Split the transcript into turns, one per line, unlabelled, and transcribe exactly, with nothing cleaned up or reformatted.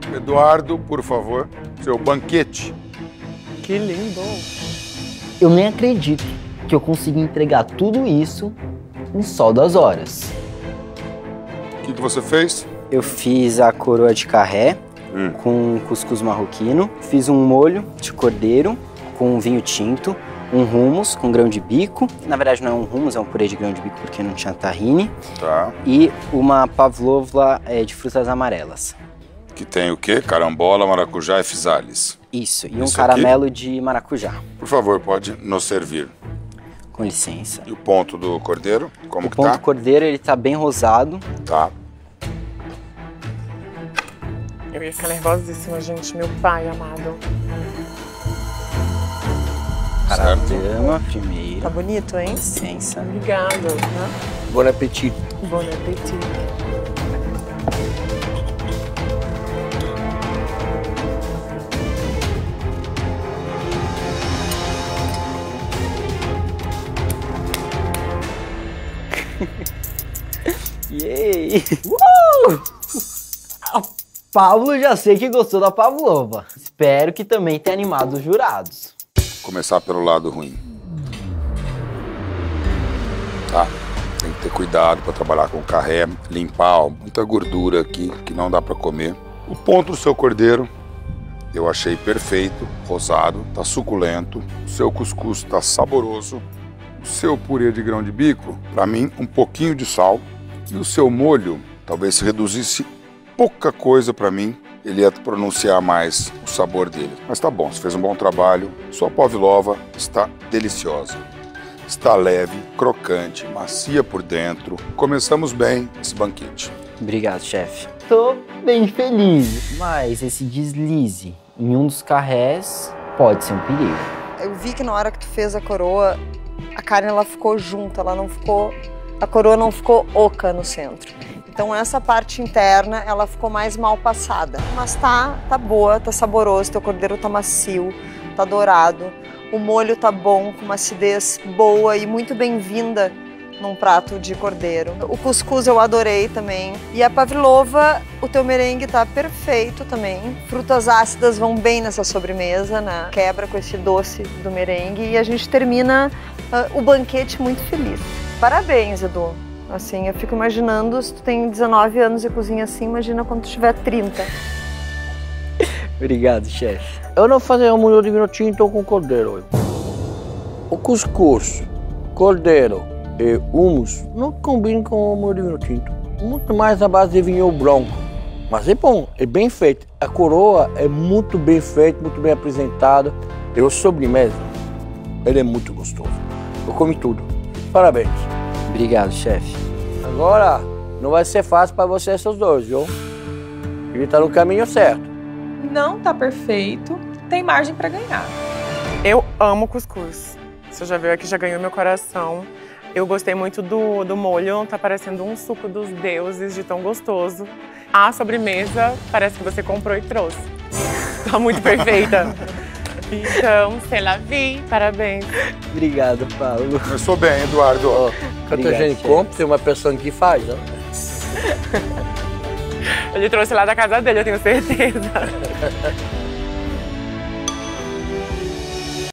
Eduardo, por favor, seu banquete.
Que lindo!
Eu nem acredito que eu consegui entregar tudo isso em só duas horas.
O que, que você fez?
Eu fiz a coroa de carré hum. com cuscuz marroquino, fiz um molho de cordeiro com vinho tinto, um hummus com grão de bico. Na verdade não é um hummus, é um purê de grão de bico porque não tinha tahine.
Tá.
E uma pavlova é, de frutas amarelas.
Que tem o quê? Carambola, maracujá e physalis.
Isso, e um
Isso
caramelo
aqui?
de maracujá.
Por favor, pode nos servir.
Com licença.
E o ponto do cordeiro, como
o
que
ponto
tá?
do cordeiro, ele tá bem rosado.
Tá.
Eu ia ficar nervosíssima, gente. Meu pai amado.
Caramba, primeiro.
Tá bonito, hein?
Licença.
Obrigada. Né?
Bom apetite.
Bom apetite.
Yay!
Uh! A Pablo já sei que gostou da pavlova. Espero que também tenha animado os jurados.
Começar pelo lado ruim. Tá, tem que ter cuidado para trabalhar com carré, limpar, ó, muita gordura aqui que não dá para comer. O ponto do seu cordeiro eu achei perfeito, rosado, tá suculento, o seu cuscuz tá saboroso, o seu purê de grão de bico, para mim um pouquinho de sal, e o seu molho talvez se reduzisse pouca coisa para mim, ele ia pronunciar mais o sabor dele. Mas tá bom, você fez um bom trabalho, sua pavlova está deliciosa. Está leve, crocante, macia por dentro. Começamos bem esse banquete.
Obrigado, chefe.
Tô bem feliz, mas esse deslize em um dos carrés pode ser um perigo.
Eu vi que na hora que tu fez a coroa, a carne ela ficou junta, ela não ficou, a coroa não ficou oca no centro. Então essa parte interna, ela ficou mais mal passada. Mas tá, tá boa, tá saboroso, teu cordeiro tá macio, tá dourado. O molho tá bom, com uma acidez boa e muito bem-vinda num prato de cordeiro. O cuscuz eu adorei também. E a pavlova, o teu merengue tá perfeito também. Frutas ácidas vão bem nessa sobremesa, né? Quebra com esse doce do merengue e a gente termina uh, o banquete muito feliz. Parabéns, Edu. Assim, eu fico imaginando, se tu tem dezenove anos e cozinha assim, imagina quando tu tiver trinta.
Obrigado, chefe.
Eu não fazer um molho de vinho tinto com cordeiro. O cuscuz, cordeiro e hummus não combinam com o molho de vinho tinto. Muito mais à base de vinho branco. Mas é bom, é bem feito. A coroa é muito bem feita, muito bem apresentada. E o sobremesa, ele é muito gostoso. Eu comi tudo. Parabéns.
Obrigado, chefe.
Agora, não vai ser fácil para vocês esses dois, viu? Ele tá no caminho certo.
Não tá perfeito, tem margem para ganhar.
Eu amo cuscuz. Você já viu aqui, já ganhou meu coração. Eu gostei muito do, do molho, tá parecendo um suco dos deuses de tão gostoso. A sobremesa parece que você comprou e trouxe. Tá muito perfeita. Então, c'est la vie, parabéns.
Obrigado, Paulo.
Começou bem, Eduardo.
Oh, quando a gente compra, tem uma pessoa que faz, né?
Ele trouxe lá da casa dele, eu tenho certeza.